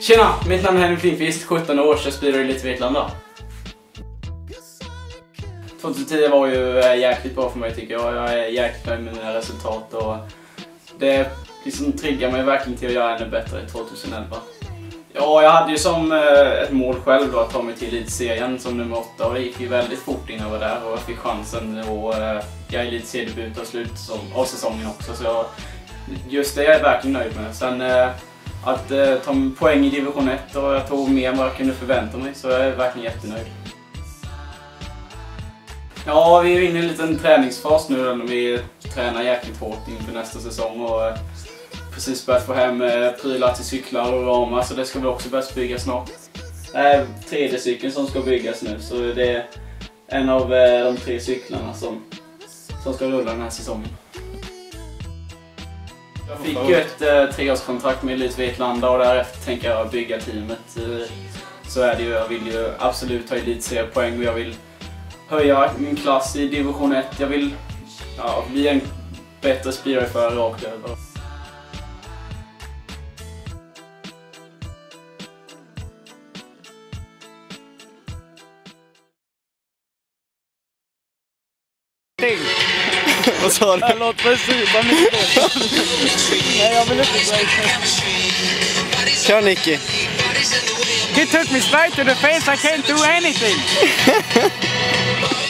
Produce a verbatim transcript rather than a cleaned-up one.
Tjena, mitt namn är Henrik Lindqvist, sjutton år, så spelar i lite Vetlanda. tjugohundratio var ju jäkligt bra för mig tycker jag. Jag är jäkligt nöjd med mina resultat och det liksom triggar mig verkligen till att göra ännu bättre i tjugoelva. Ja, jag hade ju som ett mål själv då att ta mig till elitserien som nummer åtta och det gick ju väldigt fort innan jag var där och jag fick chansen att göra elitseriedebut och slut av säsongen också. Så jag, just det jag är verkligen nöjd med. Sen att ta poäng i division ett och jag tog mer än vad jag kunde förvänta mig så jag är verkligen jättenöjd. Ja, vi är inne i en liten träningsfas nu där vi tränar jäkligt hårt inför nästa säsong och precis börjat få hem prylar till cyklar och ramar så det ska vi också börja bygga snart. Det är tredje cykeln som ska byggas nu så det är en av de tre cyklarna som, som ska rulla den här säsongen. Jag fick ju ett eh, treårskontrakt med Elite Vetlanda och därefter tänker jag bygga teamet. Så är det ju, jag vill ju absolut ha elitseriepoäng och jag vill höja min klass i division ett. Jag vill ja, bli en bättre speedwayförare rakt över. Vad sa du? Låt mig supa mycket. Nej, jag vill inte säga. Kör Nicky. He took me straight to the face, I can't do anything.